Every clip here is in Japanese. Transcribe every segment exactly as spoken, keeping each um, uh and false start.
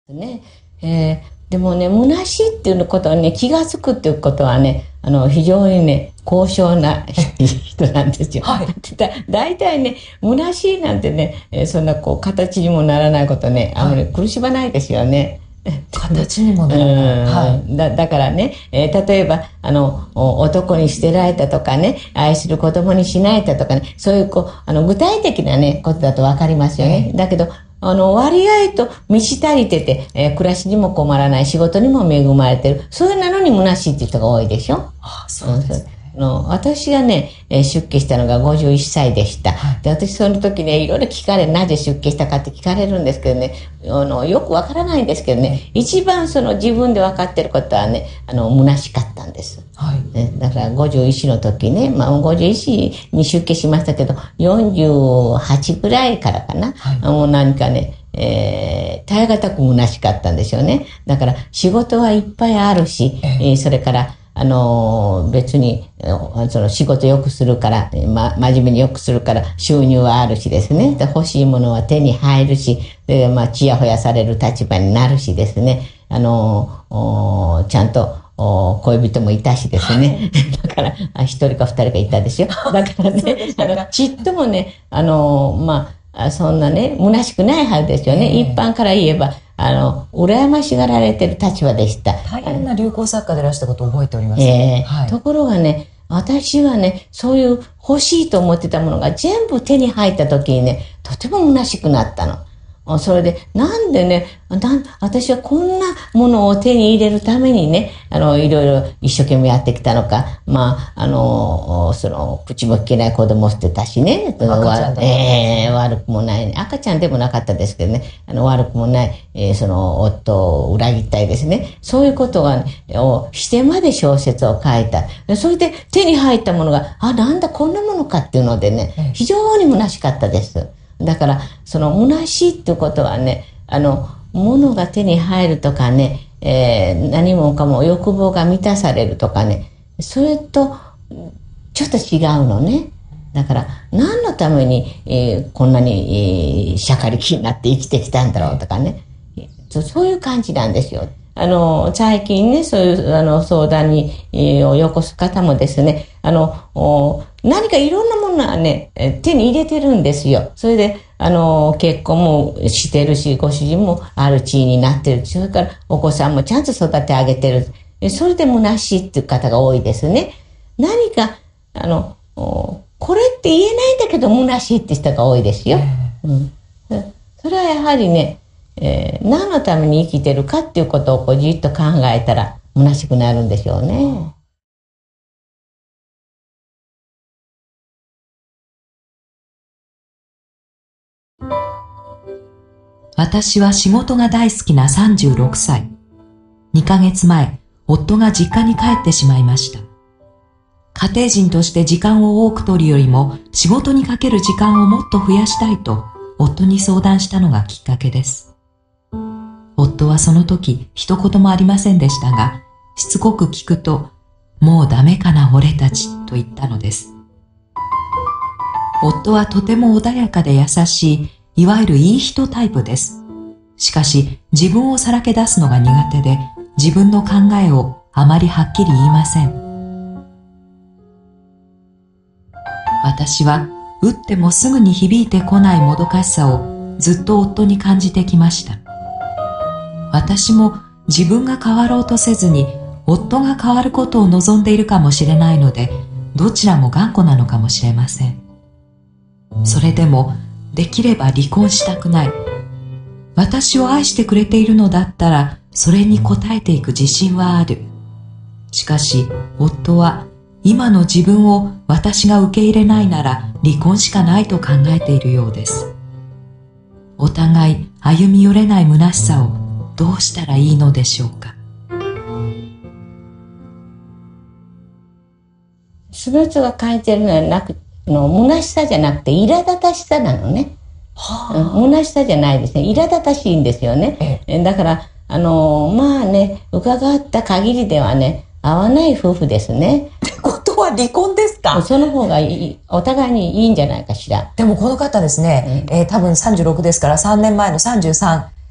ね、えー、でもね、虚しいっていうことはね、気がつくっていうことはね、あの、非常にね、高尚な人なんですよ。 はい。 だ、だいたいね、虚しいなんてね、えーそんなこう、形にもならないことね、あんまり苦しまないですよね。 形にもならない。はい。 うんだ、だからね、えー例えば、あの、お男に捨てられたとかね、愛する子供にしないたとかね、そういう、こう、あの、具体的なね、ことだとわかりますよね。 ええだけど、あの、割合と満ち足りてて、えー暮らしにも困らない、仕事にも恵まれてる。そういうなのに虚しいって人が多いでしょ。 ああ、そうですね。 あの私がね、えー出家したのがごじゅういっさいでした。 はいで、私その時ね、いろいろ聞かれる、なぜ出家したかって聞かれるんですけどね、あの、よくわからないんですけどね、一番その自分で分かってることはね、あの、虚しかったんです。 はい。 ねだからごじゅういちの時ね、まあごじゅういちに出家しましたけど、よんじゅうはちぐらいからかな、 はいもう何かね、えー、耐え難く虚しかったんですよね。だから仕事はいっぱいあるし、 えええーそれから、あのー別に、えーその仕事よくするから、えーま、真面目によくするから収入はあるしですね。で欲しいものは手に入るし、で、まあ、ちやほやされる立場になるしですね。あのーおーちゃんと、お恋人もいたしですね。だから、あ一人か二人かいたでしょ。だからそうでね、 したかあの、ちっともね、あの、まあ、あそんなね、虚しくないはずですよね。 ええ一般から言えば、あの、羨ましがられてる立場でした。 大変な流行作家でいらしたことを覚えております。 ええはい。 ところがね、私はね、そういう欲しいと思ってたものが全部手に入った時にね、とても虚しくなったの。あそれで、なんでね、なん私はこんなものを手に入れるためにね、あの、いろいろ一生懸命やってきたのか、まあ、あの、その、口も聞けない子供を捨てたしね、その赤ちゃんだったんですえねえ悪くもない、赤ちゃんでもなかったですけどね、あの、悪くもない、えーその、夫を裏切ったりですね、そういうことが、ね、をしてまで小説を書いた。それで手に入ったものが、あ、なんだ、こんなものかっていうのでねええ、 非常に虚しかったです。だから、その虚しいっていうことはね、あの、物が手に入るとかね、えー何もかも欲望が満たされるとかね、それとちょっと違うのね。だから、何のために、えーこんなに、えー、しゃかりきになって生きてきたんだろうとかね。そそういう感じなんですよ。あの、最近ね、そういう、あの、相談に、えーをよこす方もですね、あの、お何かいろんなものはね、えー手に入れてるんですよ。それで、あの、結婚もしてるし、ご主人もある地位になってる。それから、お子さんもちゃんと育て上げてる。えそれで虚しいっていう方が多いですね。何か、あの、おこれって言えないんだけど虚しいって人が多いですよ。うん、それはやはりね、えー何のために生きてるかっていうことをこうじっと考えたら虚しくなるんでしょうね。 私は仕事が大好きなさんじゅうろくさい。にかげつまえ、夫が実家に帰ってしまいました。家庭人として時間を多く取るよりも仕事にかける時間をもっと増やしたいと夫に相談したのがきっかけです。夫はその時一言もありませんでしたが、しつこく聞くと、もうダメかな俺たちと言ったのです。夫はとても穏やかで優しい、いわゆるいい人タイプです。しかし自分をさらけ出すのが苦手で、自分の考えをあまりはっきり言いません。私は打ってもすぐに響いてこないもどかしさをずっと夫に感じてきました。私も自分が変わろうとせずに夫が変わることを望んでいるかもしれないので、どちらも頑固なのかもしれません。それでもできれば離婚したくない。私を愛してくれているのだったらそれに応えていく自信はある。しかし夫は今の自分を私が受け入れないなら離婚しかないと考えているようです。お互い歩み寄れない虚しさをどうしたらいいのでしょうか。 その人が書いてるのはなく、の虚しさじゃなくて苛立たしさなのね。うん虚しさじゃないですね。苛立たしいんですよね。えだから、あのまあね、伺った限りではね、合わない夫婦ですね。 ってことは離婚ですか？ その方がいい、お互いにいいんじゃないかしら。 でもこの方ですね、えー多分さんじゅうろくですからさんねんまえのさんじゅうさん、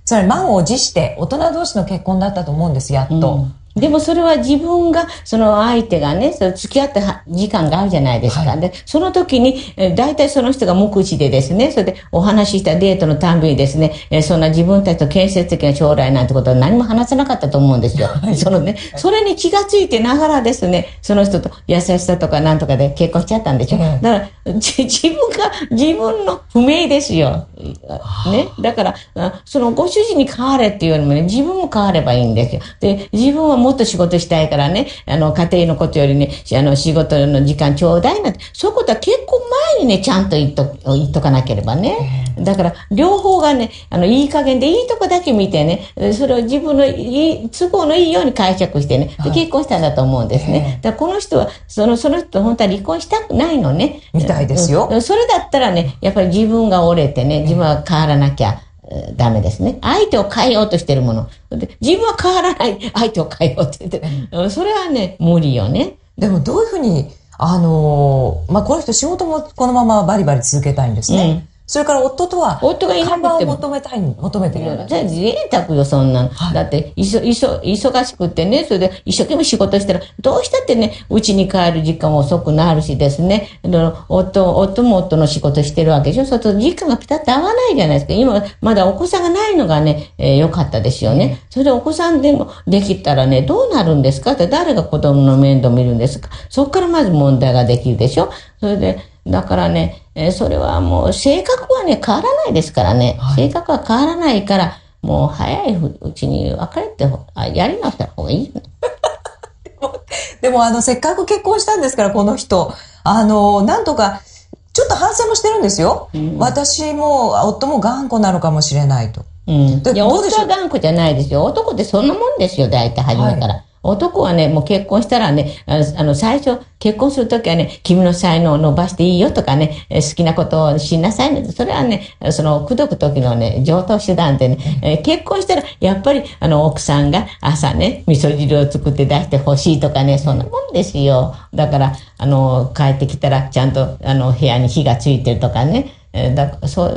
つまり満を持して大人同士の結婚だったと思うんです、やっと。 うんでもそれは自分が、その相手がね、その付き合った時間があるじゃないですか。 はい、 で、その時に、えー、大体その人が無口でですね、それでお話ししたデートのたんびにですね、えー、そんな自分たちと建設的な将来なんてことは何も話せなかったと思うんですよ。はい、そのね、それに気がついてながらですね、その人と優しさとかなんとかで結婚しちゃったんでしょ。だから、自分が、自分の不明ですよ。ね。だから、そのご主人に変われっていうよりもね、自分も変わればいいんですよ。で、自分はもっと仕事したいからね、あの、家庭のことよりね、あの、仕事の時間ちょうだいなんて、そういうことは結婚前にね、ちゃんと言っと、言っとかなければね。だから、両方がね、あの、いい加減でいいとこだけ見てね、それを自分のいい、都合のいいように解釈してね、で結婚したんだと思うんですね。だからこの人は、その、その人と本当は離婚したくないのね。 みたいですよ。 それだったらね、やっぱり自分が折れてね、自分は変わらなきゃ。ダメですね。相手を変えようとしてるもの。で自分は変わらない相手を変えようとしてる。それはね、無理よね。 でもどういうふうに、あのー、まあ、この人仕事もこのままバリバリ続けたいんですね。うんそれから夫とは、 夫がいなくても看板を求めたい、求めてるような。 じゃあ贅沢よ、そんなの。はい、だって、いそ、いそ、忙しくてね、それで一生懸命仕事したら、どうしたってね、家に帰る時間も遅くなるしですね、夫、夫も夫の仕事してるわけでしょ。そうすると時間がピタッと合わないじゃないですか。今、まだお子さんがないのがね、えー、よかったですよね。それでお子さんでもできたらね、どうなるんですかって誰が子供の面倒見るんですか。そこからまず問題ができるでしょ。それで、だからね、えー、それはもう性格はね、変わらないですからね。はい、性格は変わらないから、もう早いうちに別れて、やり直した方がいい。 でも、でもあの、せっかく結婚したんですから、この人。あの、なんとか、ちょっと反省もしてるんですよ。うん、私も、夫も頑固なのかもしれないと。 うん。いや、夫は頑固じゃないですよ。男ってそんなもんですよ、大体初めから。はい男はね、もう結婚したらね、あの、あの最初、結婚するときはね、君の才能を伸ばしていいよとかね、え好きなことをしなさいね。それはね、その、口説くときのね、上等手段でね、え結婚したら、やっぱり、あの、奥さんが朝ね、味噌汁を作って出してほしいとかね、そんなもんですよ。だから、あの、帰ってきたら、ちゃんと、あの、部屋に火がついてるとかね、だからそう、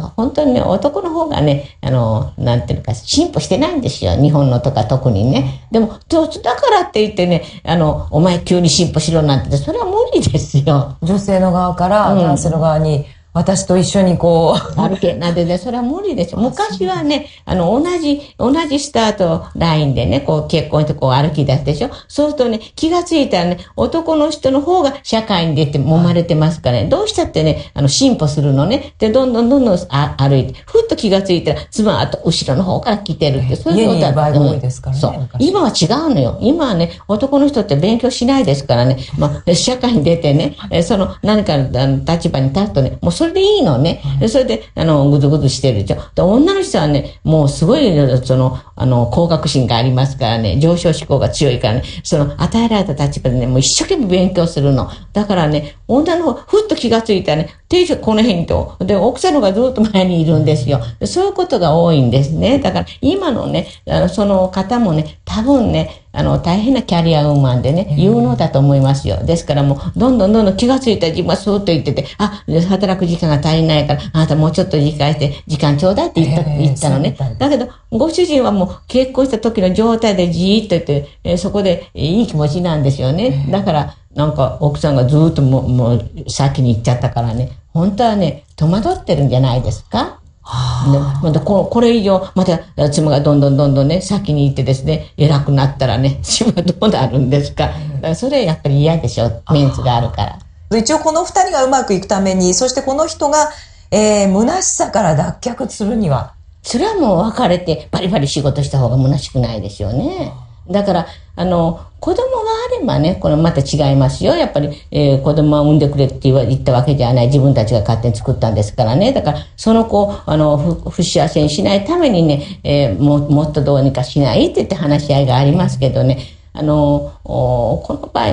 本当にね、男の方がね、あの、なんていうか、進歩してないんですよ。日本のとか特にね。でも、だからって言ってね、あの、お前急に進歩しろなんて、それは無理ですよ。 女性の側から、男性の側に、私と一緒にこう。 歩け。なんでね、それは無理ですよ。昔はね、あの、同じ、同じスタートラインでね、こう結婚してこう歩き出すでしょ。そうするとね、気がついたらね、男の人の方が社会に出て揉まれてますからね、どうしたってね、あの、進歩するのね。で、どんどんどんどんあ歩いて、ふっと気がついたら、妻はあと後ろの方から来てるって、 そういうことだ。家にいる場合が多いですからね。 そう。今は違うのよ。今はね、男の人って勉強しないですからね、まあ、社会に出てね、その何かの立場に立つとね、もうそれでいいのね。でそれで、あの、ぐずぐずしてるでしょ。で女の人はね、もうすごい、その、あの、向学心がありますからね、上昇志向が強いからね、その、与えられた立場でね、もう一生懸命勉強するの。だからね、女の方、ふっと気がついたらね、定職この辺と、で、奥さんの方がずっと前にいるんですよ。そういうことが多いんですね。だから、今のね、あのその方もね、多分ね、あの、大変なキャリアウーマンでね、有能だと思いますよ。ですからもう、どんどんどんどん気がついたら自分はスーッと言ってて、あ、働く時間が足りないから、あなたもうちょっと時間して、時間ちょうだいって言った、言ったのね。だけど、ご主人はもう結婚した時の状態でじーっと言って、えー、そこでいい気持ちなんですよね。だから、なんか奥さんがずーっともう、もう先に行っちゃったからね、本当はね、戸惑ってるんじゃないですか。でまたここれ以上、また妻がどんどんどんどんね、先に行ってですね、偉くなったらね、自分はどうなるんですか。だからそれやっぱり嫌でしょ、メンツがあるから。 一応この二人がうまくいくために、そしてこの人が、えー、虚しさから脱却するには。 それはもう別れてバリバリ仕事した方が虚しくないですよね。だから、あの、子供があればね、これまた違いますよ。やっぱり、えー、子供は産んでくれって言わ言ったわけじゃない。自分たちが勝手に作ったんですからね。だから、その子を、あの、不、不幸せにしないためにね、えー、も、もっとどうにかしないって言って話し合いがありますけどね。あの、この場合ね、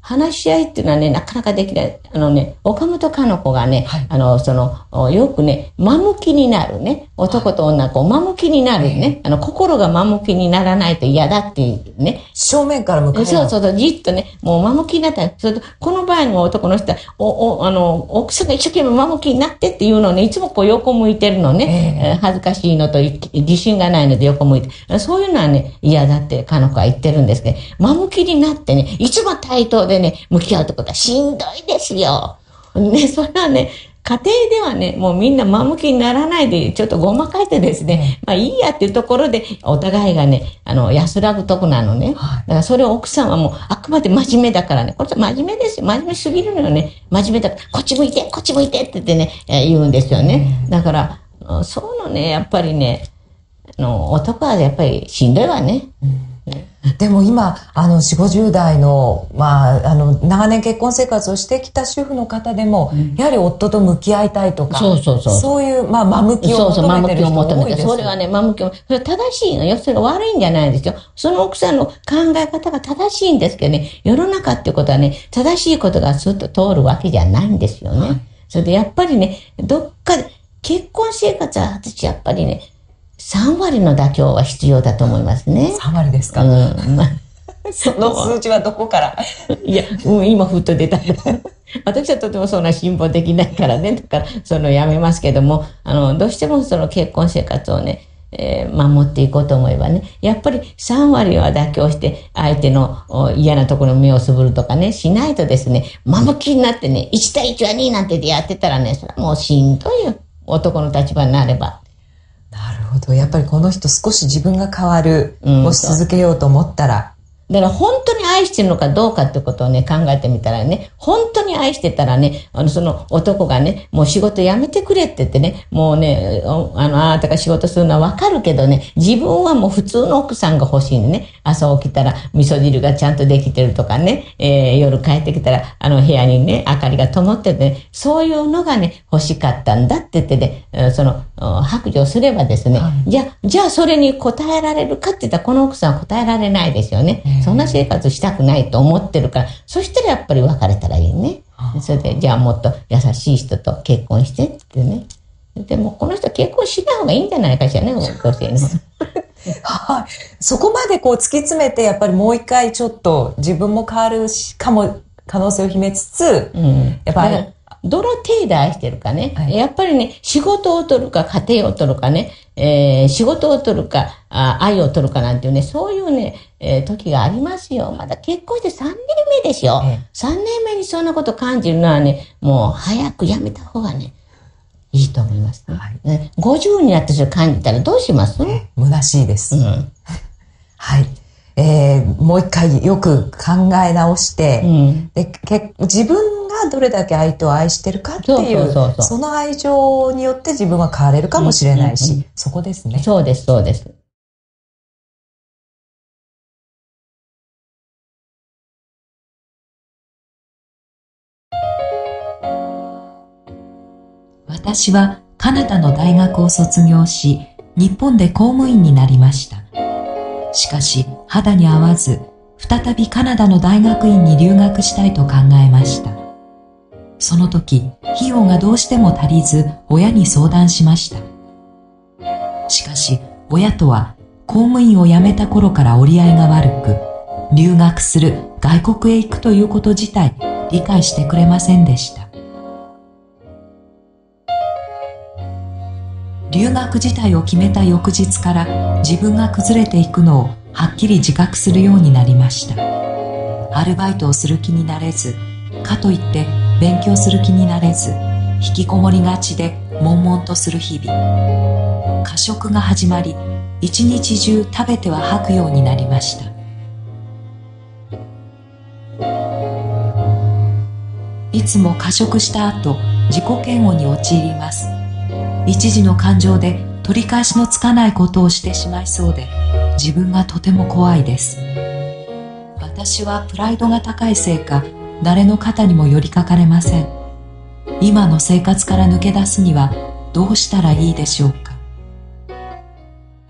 話し合いっていうのはね、なかなかできない。あのね、岡本かの子がね、 はい、 あの、その、よくね、真向きになるね、男と女、こう、真向きになるね、あの、心が真向きにならないと嫌だっていうね。 正面から向かい合う。 そうそうそう、じっとね、もう真向きになったら、それと、この場合の男の人は、お、お、あの、奥さんが一生懸命真向きになってっていうのをね、いつもこう横向いてるのね、えー、恥ずかしいのと自信がないので横向いて、そういうのはね、嫌だってかの子は言ってるんですけど、真向きになってね、いつも対等でね、向き合うってことはしんどいですよ。ね、それはね、家庭ではね、もうみんな真向きにならないで、ちょっとごまかしてですね、まあいいやっていうところで、お互いがね、あの、安らぐとこなのね。 はい、 だからそれを奥さんはもう、あくまで真面目だからね、これ真面目ですよ。真面目すぎるのよね。真面目だから、こっち向いて、こっち向いてって言ってね、えー、言うんですよね。だから、そうのね、やっぱりね、あの、男はやっぱりしんどいわね。うんでも今、あの、よんじゅう、ごじゅう代の、まあ、あの、長年結婚生活をしてきた主婦の方でも、うん、やはり夫と向き合いたいとか、 そうそうそう。 そういう、まあ、真向きを求めてる人が多いです。そうそう、真向きを求めて。 それはね、真向きを、それは正しいのよ。それが悪いんじゃないんですよ。その奥さんの考え方が正しいんですけどね、世の中っていうことはね、正しいことがスッと通るわけじゃないんですよね。はい、それでやっぱりね、どっかで、結婚生活は私やっぱりね、さん割の妥協は必要だと思いますね。 さん割ですか？ うん。まあ、 その数字はどこから？ いや、うん、今ふっと出た。私はとてもそんな辛抱できないからね。だから、そのやめますけども、あの、どうしてもその結婚生活をね、えー、守っていこうと思えばね、やっぱりさん割は妥協して、相手の嫌なところの目をつぶるとかね、しないとですね、真向きになってね、いち対いちはになんてやってたらね、それはもうしんどいよ。男の立場になれば。 なるほど。やっぱりこの人少し自分が変わる、もし続けようと思ったら。 だから本当に愛してるのかどうかってことをね、考えてみたらね、本当に愛してたらね、あの、その男がね、もう仕事辞めてくれって言ってね、もうね、あの、あなたが仕事するのはわかるけどね、自分はもう普通の奥さんが欲しいんでね、朝起きたら味噌汁がちゃんとできてるとかね、えー、夜帰ってきたら、あの部屋にね、明かりが灯っててね、そういうのがね、欲しかったんだって言ってね、その、白状すればですね、はい、じゃあ、じゃあそれに応えられるかって言ったら、この奥さんは応えられないですよね。そんな生活したくないと思ってるから、そしたらやっぱり別れたらいいね。それで、じゃあもっと優しい人と結婚してってね。でも、この人結婚しない方がいいんじゃないかしらね、女性の。 はい。そこまでこう突き詰めて、やっぱりもう一回ちょっと自分も変わるかも、可能性を秘めつつ、うん、やっぱり、 どの程度愛してるかね、はい。やっぱりね、仕事を取るか家庭を取るかね、えー、仕事を取るかあ、愛を取るかなんていうね、そういうね、えー、時がありますよ。まだ結婚してさんねんめですよ。ええ、さんねんめにそんなこと感じるのはね、もう早くやめた方がね、いいと思いますね。はい、ね、ごじゅうになってそれ感じたらどうします？ 虚しいです。 うん、 はい。えー、もう一回よく考え直して、うん、でけ自分がどれだけ相手を愛してるかっていう、その愛情によって自分は変われるかもしれないし、うんうんうん、そこですね。 そうです、そうです。 私はカナダの大学を卒業し、日本で公務員になりました。しかし、肌に合わず、再びカナダの大学院に留学したいと考えました。その時、費用がどうしても足りず、親に相談しました。しかし、親とは公務員を辞めた頃から折り合いが悪く、留学する、外国へ行くということ自体、理解してくれませんでした。留学自体を決めた翌日から自分が崩れていくのをはっきり自覚するようになりました。アルバイトをする気になれず、かといって勉強する気になれず、引きこもりがちで悶々とする日々。過食が始まり、一日中食べては吐くようになりました。いつも過食した後、自己嫌悪に陥ります。一時の感情で取り返しのつかないことをしてしまいそうで、自分がとても怖いです。私はプライドが高いせいか、誰の肩にも寄りかかれません。今の生活から抜け出すにはどうしたらいいでしょうか。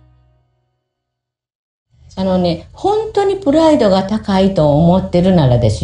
あのね、本当にプライドが高いと思ってるならですよ、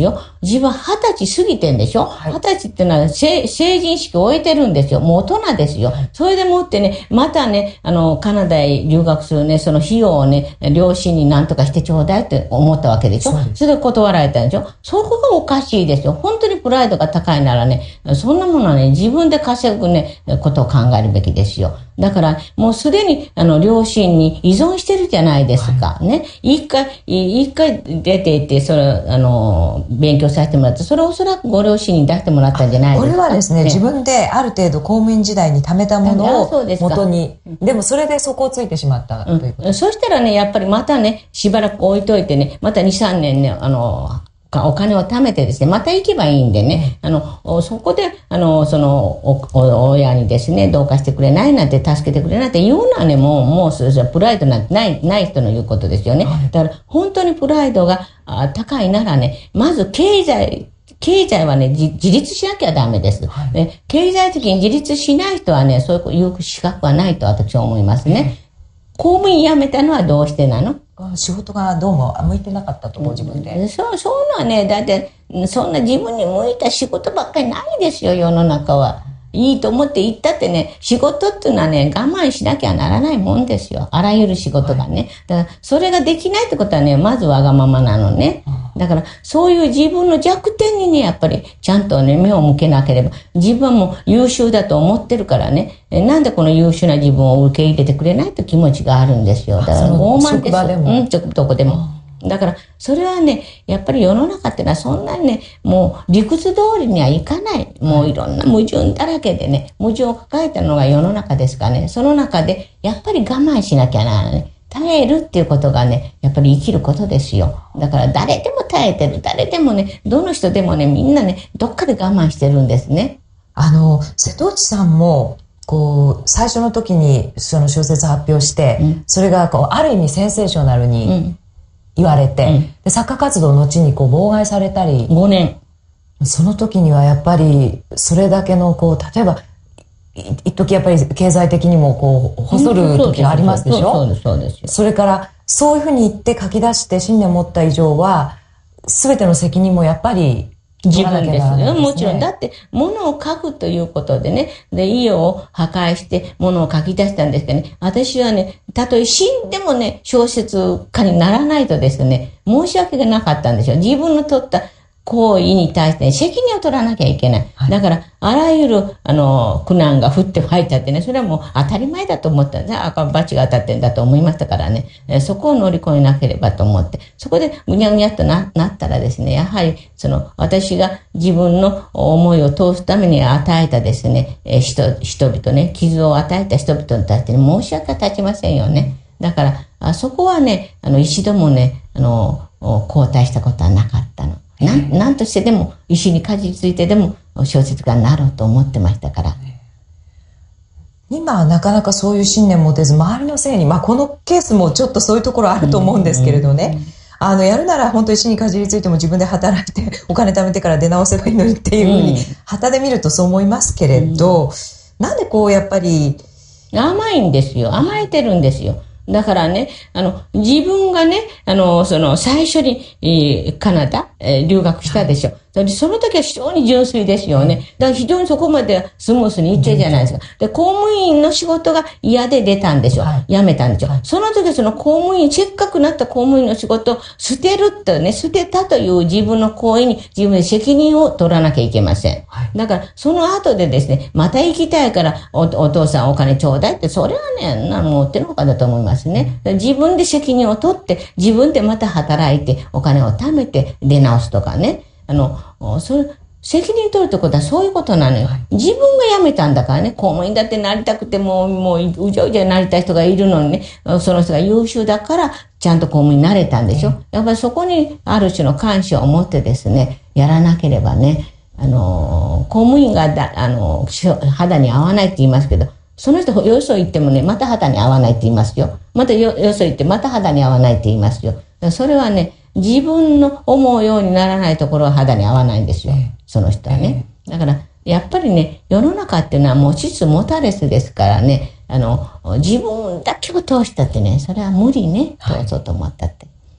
自分二十歳過ぎてんでしょ。二十、はい、歳ってのは成人式を終えてるんですよ。もう大人ですよ。はい、それでもってね、またね、あの、カナダへ留学するね、その費用をね、両親に何とかしてちょうだいって思ったわけでしょ。そ, それで断られたんでしょ。そこがおかしいですよ。本当にプライドが高いならね、そんなものはね、自分で稼ぐね、ことを考えるべきですよ。だから、もうすでに、あの、両親に依存してるじゃないですか。はい、ね。一回、一回出て行って、それ、あの、勉強させてもらって、それをおそらくご両親に出してもらったんじゃないですか。 これはですね、ね自分である程度公務員時代に貯めたものを元に、でもそれで底をついてしまったということ、うん。そしたらね、やっぱりまたね、しばらく置いといてね、またに、さんねんね、あの、お金を貯めてですね、また行けばいいんでね、あの、そこで、あの、その、お、お親にですね、どうかしてくれないなんて、助けてくれないって言うのはね、もう、もう、それプライドなんてない、ない人の言うことですよね。だから、本当にプライドが高いならね、まず経済、経済はね、自立しなきゃダメです。はい、ね、経済的に自立しない人はね、そういう資格はないと私は思いますね。公務員辞めたのはどうしてなの？ 仕事がどうも向いてなかったと思う、自分で。 そう、そういうのはね、だって、そんな自分に向いた仕事ばっかりないですよ、世の中は。いいと思って行ったってね、仕事っていうのはね、我慢しなきゃならないもんですよ。あらゆる仕事がね。だから、それができないってことはね、まずわがままなのね。だから、そういう自分の弱点にね、やっぱり、ちゃんとね、目を向けなければ、自分も優秀だと思ってるからね、なんでこの優秀な自分を受け入れてくれないって気持ちがあるんですよ。だから、傲慢です。職場でも。うん、どこでも。だから、それはね、やっぱり世の中ってのはそんなにね、もう理屈通りにはいかない。もういろんな矛盾だらけでね、矛盾を抱えたのが世の中ですからね、その中でやっぱり我慢しなきゃならない。耐えるっていうことがね、やっぱり生きることですよ。だから誰でも耐えてる。誰でもね、どの人でもね、みんなね、どっかで我慢してるんですね。 あの、瀬戸内さんも、こう、最初の時にその小説発表して、うん、それがこう、ある意味センセーショナルに、うん言われて、うん、で作家活動の後にこう妨害されたりごねんその時にはやっぱりそれだけのこう例えば一時やっぱり経済的にもこう細る時がありますでしょ。 そうですそうです。 それからそういうふうに言って書き出して信念を持った以上は全ての責任もやっぱり自分ですよ。もちろん。だって、物を書くということでね、で、家を破壊して物を書き出したんですけどね、私はね、たとえ死んでもね、小説家にならないとですね、申し訳がなかったんですよ。自分の取った行為に対して、ね、責任を取らなきゃいけない。はい、だから、あらゆる、あの、苦難が降って入ったってね、それはもう当たり前だと思ったんですね。あ、バチが当たってんだと思いましたからね。えそこを乗り越えなければと思って。そこでぐにゃぐにゃっと な, なったらですね、やはり、その、私が自分の思いを通すために与えたですね、え人、人々ね、傷を与えた人々に対して、ね、申し訳が立ちませんよね。だから、あそこはね、あの、一度もね、あの、後退したことはなかったの。なん、なんとしてでも、石にかじりついてでも、小説家になろうと思ってましたから。 今はなかなかそういう信念持てず、周りのせいに、まあこのケースもちょっとそういうところあると思うんですけれどね。あの、やるなら本当石にかじりついても自分で働いて、お金貯めてから出直せばいいのにっていうふうに、旗で見るとそう思いますけれど、なんでこうやっぱり。 甘いんですよ。甘えてるんですよ。だからね、あの、自分がね、あの、その、最初に、えー、カナダ、えー、留学したでしょ。その時は非常に純粋ですよね。だから非常にそこまでスムースにいってるじゃないですか。で、公務員の仕事が嫌で出たんでしょ。はい、辞めたんでしょ。はい、その時その公務員、せっかくなった公務員の仕事を捨てるってね、捨てたという自分の行為に自分で責任を取らなきゃいけません。はい、だから、その後でですね、また行きたいからお、お父さんお金ちょうだいって、それはね、な持ってるのかだと思いますね。自分で責任を取って、自分でまた働いて、お金を貯めて出直すとかね。あの、それ、責任取るってことはそういうことなのよ。はい、自分が辞めたんだからね、公務員だってなりたくても、もう、うじゃうじゃなりたい人がいるのにね、その人が優秀だから、ちゃんと公務員になれたんでしょ。うん、やっぱりそこにある種の感謝を持ってですね、やらなければね、あの、公務員がだ、あの、肌に合わないって言いますけど、その人よそ行ってもね、また肌に合わないって言いますよ。またよ、よそ行ってまた肌に合わないって言いますよ。それはね、自分の思うようにならないところは肌に合わないんですよ。その人はね。だから、やっぱりね、世の中っていうのは持ちつ持たれつですからね、あの、自分だけを通したってね、それは無理ね、通そうと思ったって。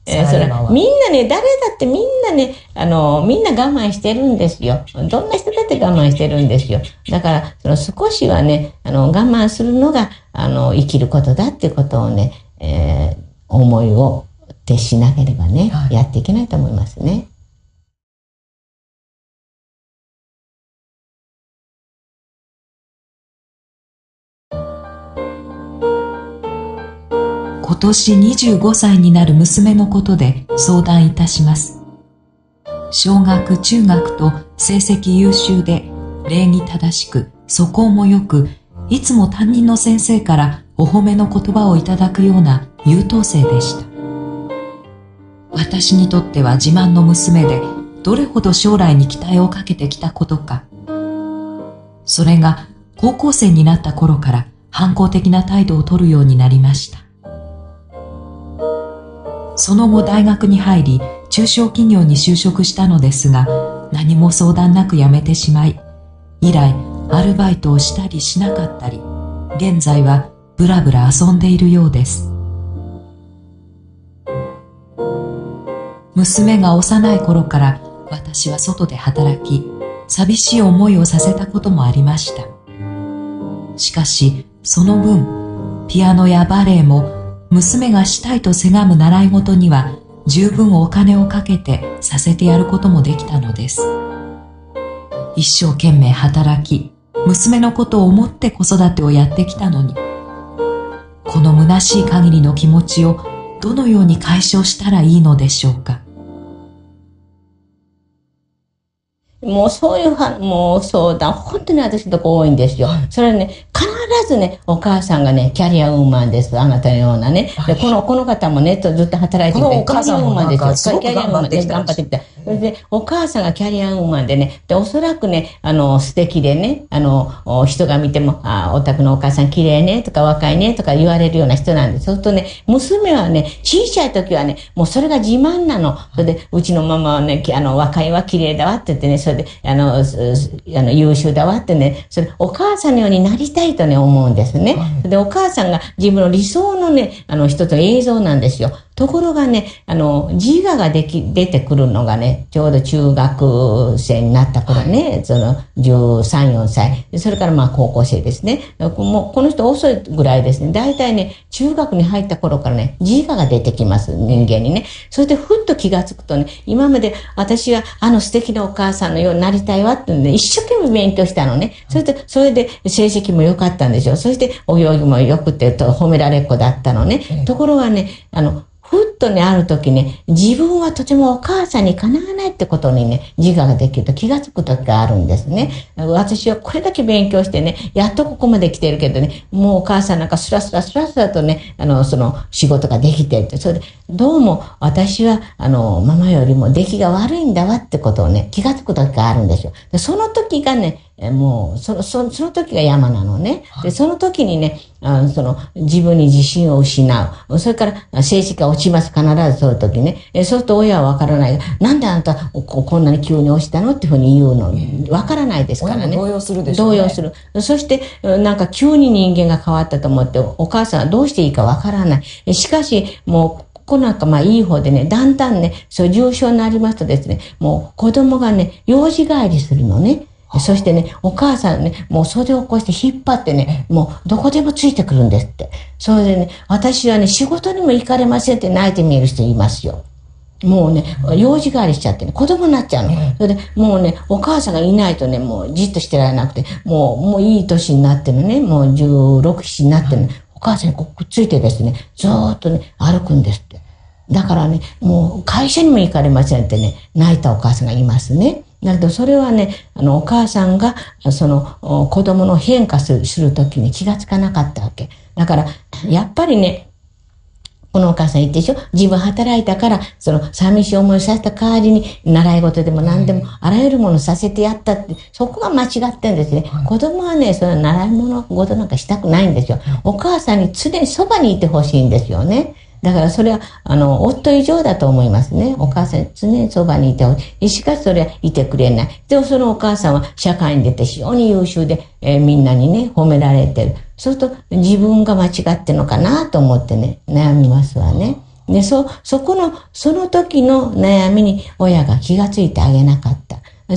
えー、それみんなね、誰だってみんなね、あの、みんな我慢してるんですよ。どんな人だって我慢してるんですよ。だから、その少しはね、あの、我慢するのが、あの、生きることだっていうことをね、えー、思いを徹しなければね、はい、やっていけないと思いますね。 今年にじゅうごさいになる娘のことで相談いたします。小学、中学と成績優秀で、礼儀正しく、素行もよく、いつも担任の先生からお褒めの言葉をいただくような優等生でした。私にとっては自慢の娘で、どれほど将来に期待をかけてきたことか。それが高校生になった頃から反抗的な態度を取るようになりました。その後大学に入り、中小企業に就職したのですが、何も相談なく辞めてしまい、以来アルバイトをしたりしなかったり、現在はブラブラ遊んでいるようです。娘が幼い頃から私は外で働き、寂しい思いをさせたこともありました。しかし、その分、ピアノやバレエも娘がしたいとせがむ習い事には十分お金をかけてさせてやることもできたのです。一生懸命働き、娘のことを思って子育てをやってきたのに、この虚しい限りの気持ちをどのように解消したらいいのでしょうか。 もうそういうは、もう相談、本当に私のとこ多いんですよ。それはね、必ずね、お母さんがね、キャリアウーマンです。あなたのようなね。で、この、この方もね、ずっと働いてきて、 キャリアウーマンですよ。 キャリアウーマンで頑張ってきた。それで、お母さんがキャリアウーマンでね、で、おそらくね、あの、素敵でね、あの、人が見ても、あ、お宅のお母さん綺麗ね、とか若いね、とか言われるような人なんです。そうするとね、娘はね、小さい時はね、もうそれが自慢なの。それで、うちのママはね、あの、若いは綺麗だわって言ってね、それで、あの、あの、優秀だわってね、それ、お母さんのようになりたいとね、思うんですね。で、お母さんが自分の理想のね、あの、一つの映像なんですよ。ところがね、あの、自我ができ、出てくるのがね、ちょうど中学生になった頃ね、その、じゅうさん、よんさい。それからまあ高校生ですね。もう、この人遅いぐらいですね。だいたいね、中学に入った頃からね、自我が出てきます、人間にね。それでふっと気がつくとね、今まで私はあの素敵なお母さんのようになりたいわってね、一生懸命勉強したのね。それで、それで成績も良かったんですよ。そして、お行儀も良くてと褒められっ子だったのね。ところがね、あの、ふっとね、ある時ね、自分はとてもお母さんにかなわないってことにね、自我ができると気がつく時があるんですね。私はこれだけ勉強してね、やっとここまで来てるけどね、もうお母さんなんかスラスラスラスラとね、あの、その仕事ができてるって、それで、どうも私は、あの、ママよりも出来が悪いんだわってことをね、気がつく時があるんですよ。で、その時がね、もう、その、その、その時が山なのね。で、その時にね、あその、自分に自信を失う。それから、成績が落ちます。必ずそういう時ね。えそうすると親はわからない。なんであんたこ、こんなに急に落ちたのっていうふうに言うの。わからないですからね。 動揺するでしょうね。 動揺する。そして、なんか急に人間が変わったと思って、お母さんはどうしていいかわからない。しかし、もう、ここなんかまあいい方でね、だんだんね、そういう重症になりますとですね、もう子供がね、幼児帰りするのね。そしてね、お母さんね、もう袖をこうして引っ張ってね、もうどこでもついてくるんですって。それでね、私はね、仕事にも行かれませんって泣いてみる人いますよ。もうね、幼児帰りしちゃってね、子供になっちゃうの。それで、もうね、お母さんがいないとね、もうじっとしてられなくて、もう、もういい年になってるね、もうじゅうろく、ななになってるね、お母さんにこうくっついてですね、ずーっとね、歩くんですって。だからね、もう会社にも行かれませんってね、泣いたお母さんがいますね。だけどそれはね、あのお母さんがその子供の変化する、するときに気がつかなかったわけ。だからやっぱりね、このお母さん言ってでしょ、自分働いたから、その寂しい思いをさせた代わりに習い事でも何でもあらゆるものさせてやったって、そこが間違ってんですね。子供はね、その習い物事なんかしたくないんですよ。お母さんに常にそばにいてほしいんですよね。だからそれは、あの、夫以上だと思いますね。お母さんに常にそばにいてほしい。しかしそれはいてくれない。でもそのお母さんは社会に出て非常に優秀で、えー、みんなにね、褒められてる。そうすると自分が間違ってるのかなと思ってね、悩みますわね。 で、そ、そこの、その時の悩みに親が気がついてあげなかった。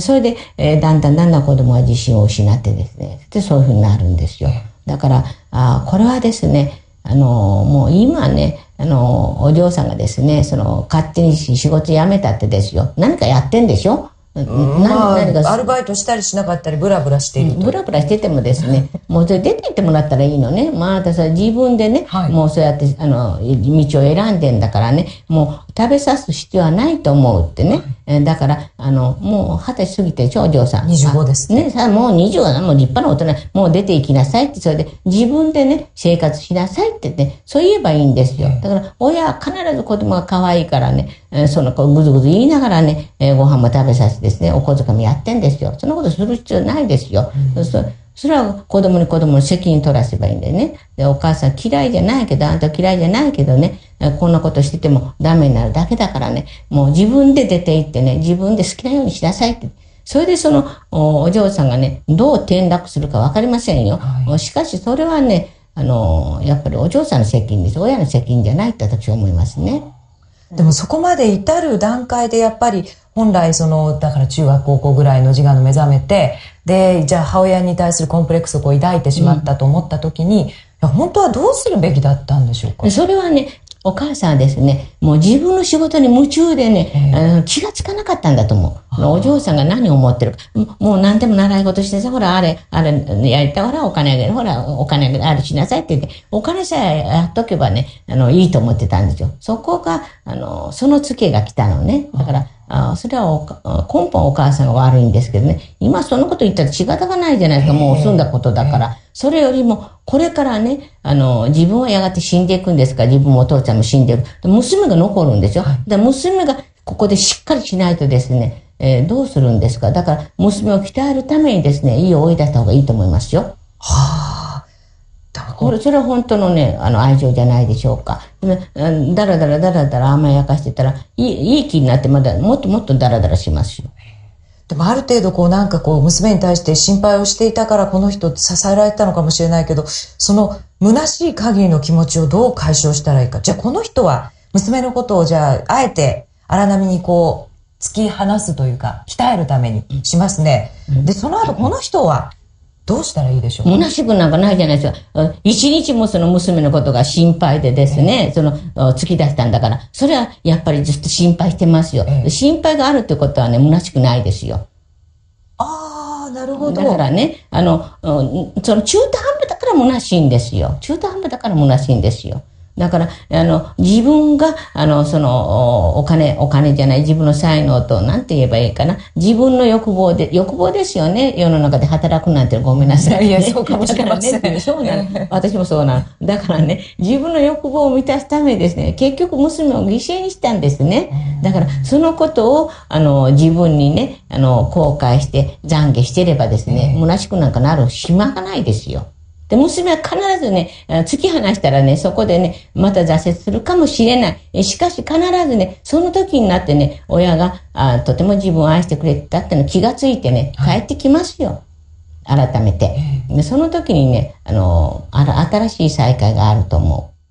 それで、えー、だんだんだんだん子供は自信を失ってですね、で、そういうふうになるんですよ。だから、あこれはですね、あの、もう今ね、あの、お嬢さんがですね、その、勝手に仕事辞めたってですよ。何かやってんでしょ？ うん、まあ、何かアルバイトしたりしなかったりブラブラしていると、 ブラブラしててもですねもうそれ出て行ってもらったらいいのね。まあ私は自分でね、はい、もうそうやってあの道を選んでんだからね、もう食べさす必要はないと思うってね、はい、だからあのもう二十歳過ぎて長女さんにじゅうごですね、さもうにじゅうはもう立派な大人、もう出て行きなさいって、それで自分でね生活しなさいってね、そう言えばいいんですよ。だから親は必ず子供が可愛いからね、その子ぐずぐず言いながらね、ご飯も食べさせてですね、お小遣いもやってんですよ。そんなことする必要ないですよ。うん、そ, それは子供に子供の責任取らせばいいんだよね。で、お母さん嫌いじゃないけど、あんた嫌いじゃないけどね、こんなことしててもダメになるだけだからね、もう自分で出て行ってね、自分で好きなようにしなさいって。それでその お, お嬢さんがね、どう転落するかわかりませんよ。はい、しかしそれはね、あの、やっぱりお嬢さんの責任です。親の責任じゃないって私は思いますね。 でもそこまで至る段階でやっぱり本来そのだから中学高校ぐらいの自我の目覚めて、でじゃあ母親に対するコンプレックスをこう抱いてしまったと思った時に、うん、いや本当はどうするべきだったんでしょうか。 それはね、お母さんはですね、もう自分の仕事に夢中でね、あの気がつかなかったんだと思う。お嬢さんが何を思ってるか。もう何でも習い事してさ、ほら、あれ、あれ、やりたほら、お金あげる、ほら、お金あげる、あれしなさいって言って、お金さえやっとけばね、あの、いいと思ってたんですよ。そこが、あの、そのツケが来たのね。だから、あそれはお根本お母さんが悪いんですけどね、今そのこと言ったら仕方がないじゃないですか。もう済んだことだから。それよりも、これからね、あの、自分はやがて死んでいくんですから、自分もお父ちゃんも死んでいる。娘が残るんですよ。で娘がここでしっかりしないとですね、えー、どうするんですか。だから、娘を鍛えるためにですね、家を追い出した方がいいと思いますよ。 はあ。 これ、それは本当のね、あの、愛情じゃないでしょうか。だらだらだらだら甘やかしてたら、いい、いい気になってまだもっともっとだらだらしますよ。 でもある程度こうなんかこう娘に対して心配をしていたからこの人支えられたのかもしれないけど、その虚しい限りの気持ちをどう解消したらいいか。じゃあこの人は娘のことをじゃああえて荒波にこう突き放すというか鍛えるためにしますね。で、その後この人はどうしたらいいでしょうか。 虚しくなんかないじゃないですか。一日もその娘のことが心配でですね、その突き出したんだから、それはやっぱりずっと心配してますよ。心配があるってことはね、虚しくないですよ。 ああ、なるほど。 だからね、あの、その中途半端だから虚しいんですよ。中途半端だから虚しいんですよ。だから、あの、自分が、あの、その、お金、お金じゃない、自分の才能と、なんて言えばいいかな。自分の欲望で、欲望ですよね。世の中で働くなんてごめんなさい、ね。 いや、そうかもしれません。 ね、そうなの。私もそうなの。だからね、自分の欲望を満たすためにですね、結局娘を犠牲にしたんですね。だから、そのことを、あの、自分にね、あの、後悔して、懺悔してればですね、虚しくなんかなる暇がないですよ。で、娘は必ずね、突き放したらね、そこでね、また挫折するかもしれない。しかし必ずね、その時になってね、親があとても自分を愛してくれたっての気がついてね、帰ってきますよ。改めて。で、その時にね、あの、あら、新しい再会があると思う。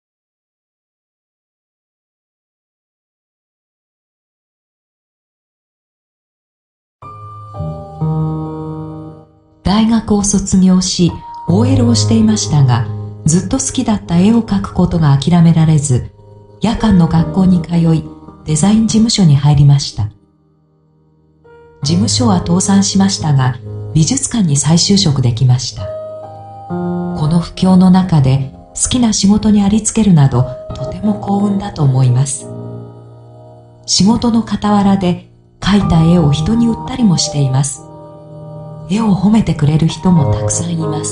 大学を卒業し、オーエル をしていましたが、ずっと好きだった絵を描くことが諦められず、夜間の学校に通い、デザイン事務所に入りました。事務所は倒産しましたが、美術館に再就職できました。この不況の中で好きな仕事にありつけるなど、とても幸運だと思います。仕事の傍らで描いた絵を人に売ったりもしています。絵を褒めてくれる人もたくさんいます。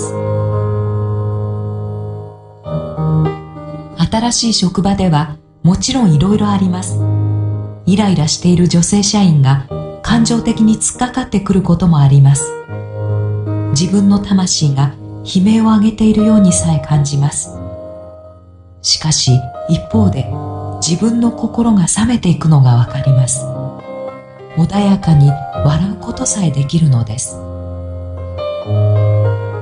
新しい職場ではもちろんいろいろあります。イライラしている女性社員が感情的に突っかかってくることもあります。自分の魂が悲鳴を上げているようにさえ感じます。しかし一方で自分の心が冷めていくのがわかります。穏やかに笑うことさえできるのです。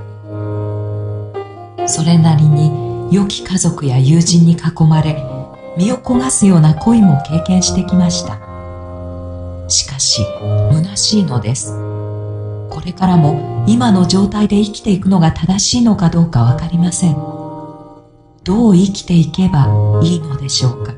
それなりに良き家族や友人に囲まれ、 身を焦がすような恋も経験してきました。しかし、虚しいのです。これからも今の状態で生きていくのが正しいのかどうかわかりません。どう生きていけばいいのでしょうか。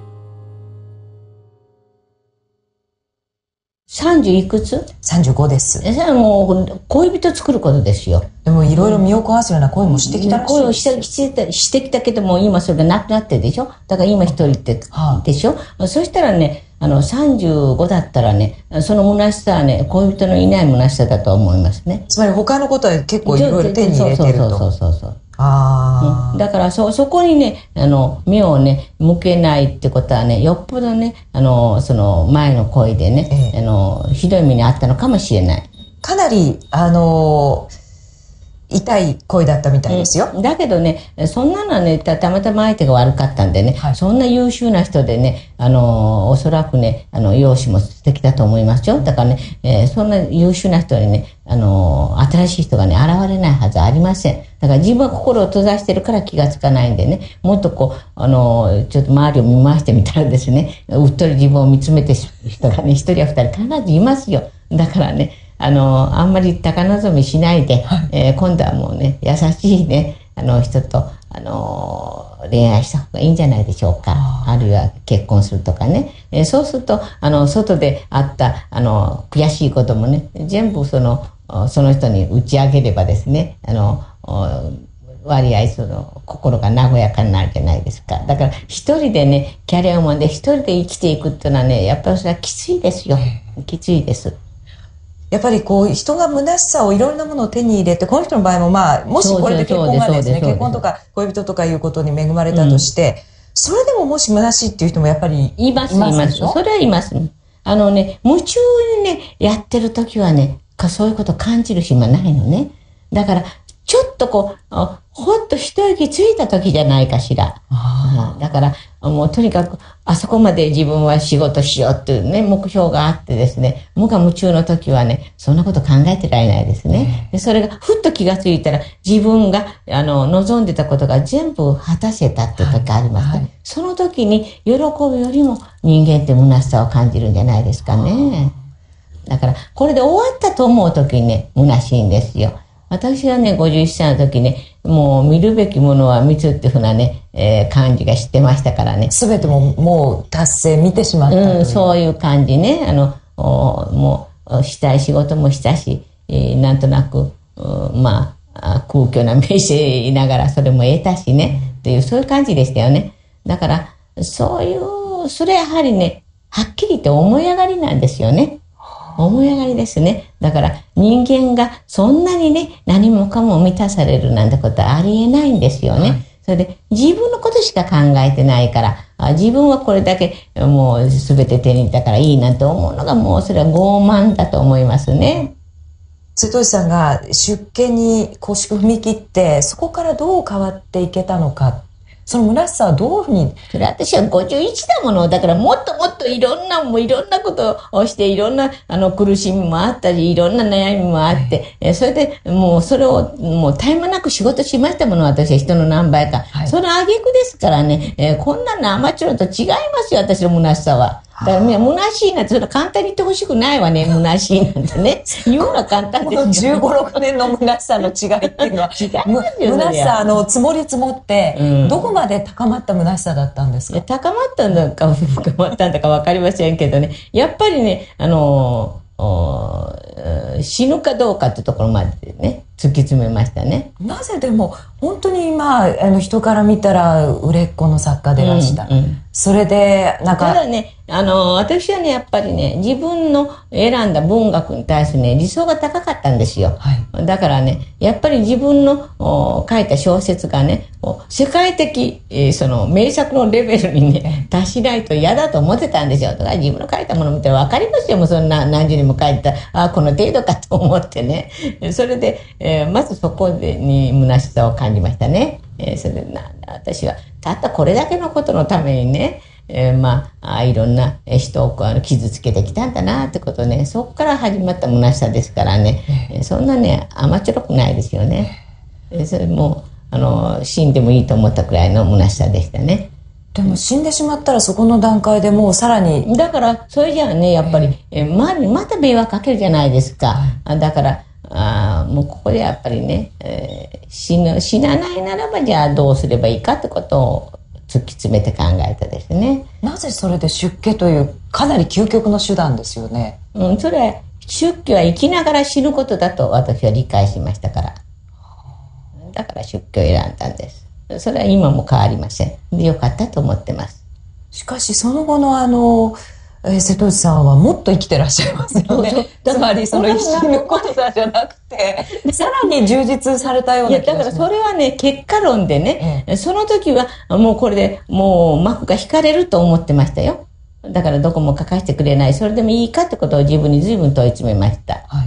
さんじゅういくつ ? さんじゅうご です。 え、それはもう恋人作ることですよ。 でもいろいろ身を焦がすような恋もしてきたらしい。 恋をしてしてしてきたけども、今それがなくなってるでしょ。だから今一人ってでしょ。はあ、そしたらね、あのさんじゅうごだったらね、その虚しさはね、恋人のいない虚しさだと思いますね。 つまり他のことは結構いろいろ手に入れてると。 そうそうそうそう。 あうん、だからそ、そこにね、あの、目をね、向けないってことはね、よっぽどね、あの、その前の恋でね、ええ、あの、ひどい目にあったのかもしれない。 かなり、あのー、痛い恋だったみたいですよ。 うん、だけどね、そんなのはね、た, たまたま相手が悪かったんでね、はい、そんな優秀な人でね、あの、おそらくね、あの、容姿も素敵だと思いますよ。だからね、えー、そんな優秀な人にね、あの、新しい人がね、現れないはずありません。だから自分は心を閉ざしてるから気がつかないんでね、もっとこう、あの、ちょっと周りを見回してみたらですね、うっとり自分を見つめてる人がね、一人や二人必ずいますよ。だからね、あの、あんまり高望みしないで、はい、えー、今度はもうね、優しいね、あの人と、あのー、恋愛した方がいいんじゃないでしょうか。あ, あるいは結婚するとかね。えー、そうすると、あの、外であった、あの、悔しいこともね、全部その、その人に打ち明ければですね、あの、割合その、心が和やかになるじゃないですか。だから、一人でね、キャリアウーマンで一人で生きていくっていうのはね、やっぱりそれはきついですよ。きついです。 やっぱりこう人が虚しさをいろんなものを手に入れて、この人の場合もまあもしこれで結婚がですね、結婚とか恋人とかいうことに恵まれたとして、うん、それでももし虚しいっていう人もやっぱりいますいます。 それはいます。あのね、夢中にねやってる時はね、そういうこと感じる暇ないのね。だからちょっとこうほっと一息ついた時じゃないかしら。だからもうとにかくあそこまで自分は仕事しようっていうね目標があってですね、無我夢中の時はねそんなこと考えてられないですね。でそれがふっと気がついたら自分があの望んでたことが全部果たせたっていう時ありますね。はいはい、その時に喜ぶよりも人間って虚しさを感じるんじゃないですかね。だからこれで終わったと思う時にね虚しいんですよ。私はね、ごじゅういっさいの時ね、もう見るべきものは見つっていうふうなね、えー、感じがしてましたからね。 すべてももう達成見てしまったという。 うん、そういう感じね。あの、もう、したい仕事もしたし、えー、なんとなく、まあ、空虚な名声いながらそれも得たしね、っていう、そういう感じでしたよね。だから、そういう、それやはりね、はっきり言って思い上がりなんですよね。思い上がりですね。だから人間がそんなにね、何もかも満たされるなんてことはありえないんですよね。はい、それで自分のことしか考えてないから、あ自分はこれだけもう全て手に入れたからいいなんて思うのがもうそれは傲慢だと思いますね。 瀬戸内さんが出家にこう踏み切って、そこからどう変わっていけたのか。その虚しさはどういうふうに。 それ私はごじゅういちだもの。だからもっともっといろんな、もういろんなことをして、いろんなあの苦しみもあったり、いろんな悩みもあって、えそれでもうそれをもう絶え間なく仕事しましたもの、私は人の何倍か。はい、その挙句ですからね、えー、こんなのアマチュアと違いますよ、私の虚しさは。だからね、虚しいなんて、それ簡単に言ってほしくないわね、虚しいなんてね。言うのは簡単ですよ。 このじゅうご、ろくねんの虚しさの違いっていうのは、 違いますよ、 虚しさ、あの、積もり積もって、うん、どこまで高まった虚しさだったんですか？ 高まったんだか、深まったんだか分かりませんけどね、やっぱりね、あのー、死ぬかどうかってところまでね、突き詰めましたね。 なぜでも、本当に今、あの、人から見たら、売れっ子の作家でいらした。うんうん、それで、なんか。 ただね、あの、私はね、やっぱりね、自分の選んだ文学に対するね、理想が高かったんですよ。はい、だからね、やっぱり自分の書いた小説がね、世界的、えー、その名作のレベルにね、達しないと嫌だと思ってたんですよ。だから自分の書いたもの見たら分かりますよ。もうそんな何十人も書いた、あ、この程度かと思ってね。それで、えー、まずそこでに虚しさを感じましたね。えー、それでな私はたったこれだけのことのためにね、えー、まあいろんな人をあの傷つけてきたんだなってことね、そこから始まった虚しさですからね、えー、そんなね甘っちょろくないですよね。えー、それもあの死んでもいいと思ったくらいの虚しさでしたね。 でも死んでしまったらそこの段階でもうさらに。 だから、それじゃあね、やっぱり、えー、周りにまた迷惑かけるじゃないですか。はい、だから、あもうここでやっぱりね、えー、死ぬ、死なないならばじゃあどうすればいいかってことを突き詰めて考えたですね。 なぜそれで出家というかなり究極の手段ですよね。 うん、それは出家は生きながら死ぬことだと私は理解しましたから。だから出家を選んだんです。それは今も変わりません。でよかったと思ってます。 しかしその後のあの、えー、瀬戸内さんはもっと生きてらっしゃいますよね。つまりその死ぬことだじゃなくて、さらに充実されたような気がします。 いや、だからそれはね、結果論でね、ええ、その時はもうこれでもう幕が引かれると思ってましたよ。だからどこも書かせてくれない、それでもいいかってことを自分に随分問い詰めました。はい、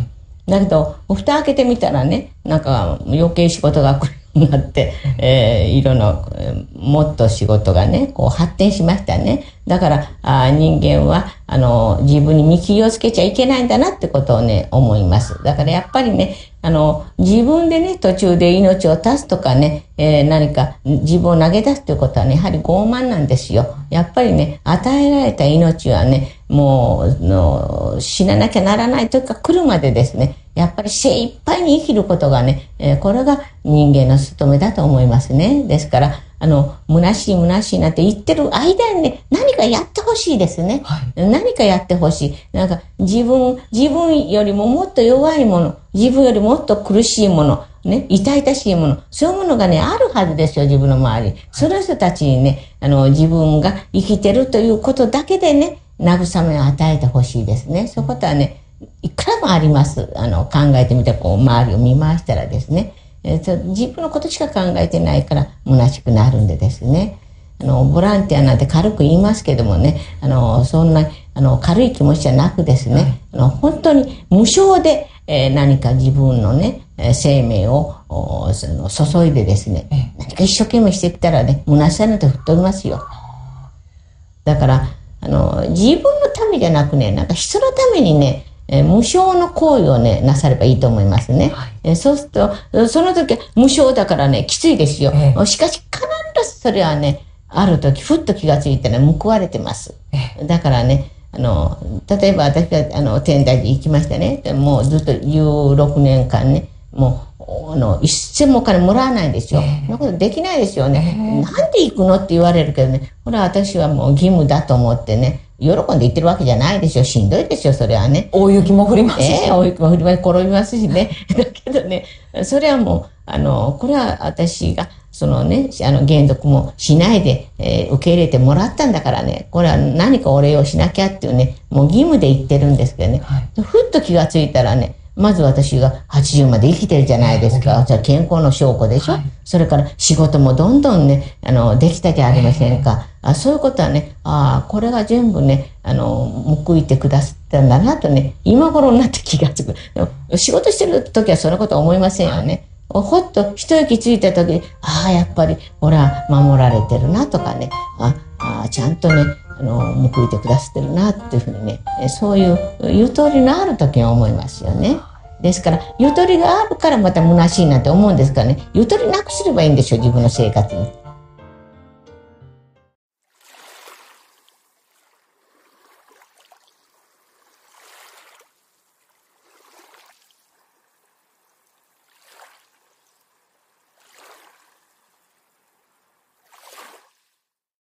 だけど、蓋開けてみたらね、なんか余計仕事が来る。なって、えー、いろんな、もっと仕事がね、こう発展しましたね。だから、あ人間は、あの、自分に見切りをつけちゃいけないんだなってことをね、思います。だからやっぱりね、あの、自分でね、途中で命を絶つとかね、えー、何か自分を投げ出すということはね、やはり傲慢なんですよ。やっぱりね、与えられた命はね、もう、の死ななきゃならないというか来るまでですね、やっぱり精一杯に生きることがね、えー、これが人間の務めだと思いますね。ですから、あの、虚しい虚しいなんて言ってる間にね、何かやってほしいですね。はい、何かやってほしい。なんか自分、自分よりももっと弱いもの、自分よりもっと苦しいもの、ね、痛々しいもの、そういうものがね、あるはずですよ、自分の周り。その人たちにね、あの、自分が生きてるということだけでね、慰めを与えてほしいですね。そういうことはね、いくらもあります。あの、考えてみて、こう、周りを見回したらですね、えー、自分のことしか考えてないから虚しくなるんでですね。あの、ボランティアなんて軽く言いますけどもね、あの、そんな、あの、軽い気持ちじゃなくですね、はい、あの、本当に無償で、えー、何か自分のね、生命をその注いでですね、何か一生懸命してきたらね、虚しさなんて吹っ飛びますよ。だから、あの、自分のためじゃなくね、なんか人のためにね、えー、無償の行為をね、なさればいいと思いますね。はい、えー、そうすると、その時は無償だからね、きついですよ。えー、しかし、必ずそれはね、ある時、ふっと気がついたら報われてます。えー、だからね、あの、例えば私が、あの、天台寺行きましたね。もうずっとじゅうろくねんかんね、もう、あの、一銭もお金もらわないんですよ。えー、そんなことできないですよね。えー、なんで行くのって言われるけどね、これは私はもう義務だと思ってね、喜んで言ってるわけじゃないでしょ。しんどいですよ、それはね。 大雪も降りますし。 ええー、大雪も降ります、転びますしね。だけどね、それはもう、あの、これは私が、そのね、あの、減俗もしないで、えー、受け入れてもらったんだからね、これは何かお礼をしなきゃっていうね、もう義務で言ってるんですけどね。はい、ふっと気がついたらね、まず私がはちじゅうまで生きてるじゃないですか。じゃあ健康の証拠でしょ、はい、それから仕事もどんどんね、あの、できたじゃありませんか。あ、そういうことはね、ああ、これが全部ね、あの、報いてくださったんだなとね、今頃になって気がつく。仕事してる時はそんなことは思いませんよね。はい、ほっと一息ついた時に、ああ、やっぱり、俺は守られてるなとかね、ああ、ちゃんとね、あの、報いてくださってるなっていうふうにね、そういうゆとりのある時に思いますよね。ですから、ゆとりがあるからまた虚しいなんて思うんですからね、ゆとりなくすればいいんでしょ、自分の生活に。